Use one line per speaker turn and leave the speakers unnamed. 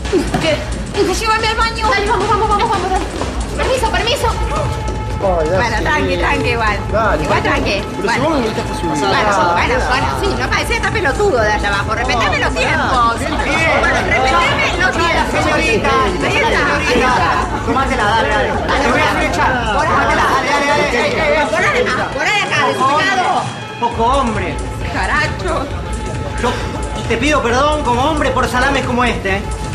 Llévame al baño. Dale, vamos, dale. Permiso.
Oh, ya,
bueno,
sí.
tranqui, igual.
Dale,
Igual
dale.
tranqui.
Pero
Bueno.
si vos me invitaste a subir.
Bueno, sí, no parece está pelotudo de allá abajo. Respetame los tiempos. Bueno, respetame los tiempos.
Señorita,
Ahí está.
tomátela, dale. Te voy a hacer echar. Tomátela, dale.
Ponale acá, desubicado.
Poco hombre.
Caracho.
Yo te pido perdón como hombre por salames como este, ¿eh?